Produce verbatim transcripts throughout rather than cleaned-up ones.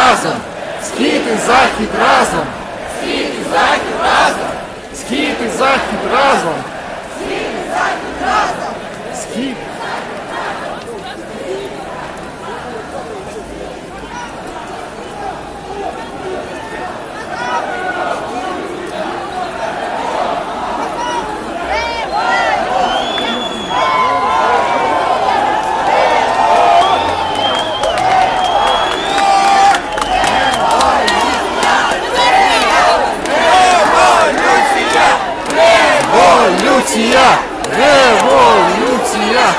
разом, схід і захід разом, схід і захід разом, схід і захід разом, схід і захід разом, схід. Революція! Революція!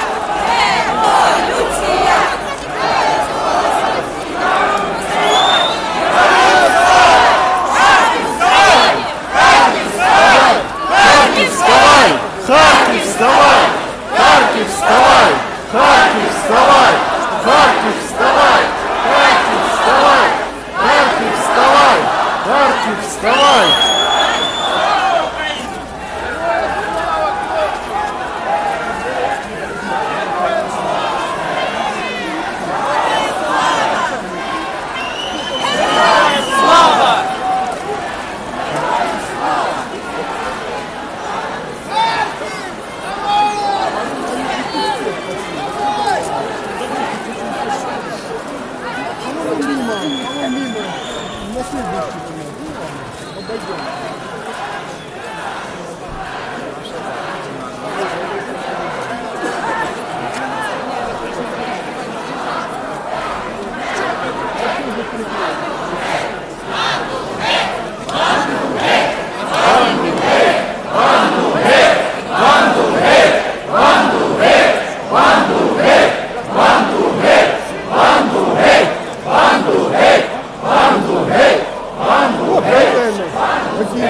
Харків, вставай! Харків, вставай! Харків, вставай! Харків, вставай! Харків, вставай! Харків, вставай! Харків, вставай! Харків, вставай!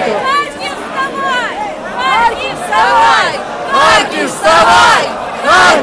Харків, вставай! Харків, вставай!